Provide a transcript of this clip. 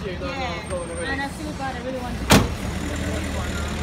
Yeah. And I feel bad. I really want to do it.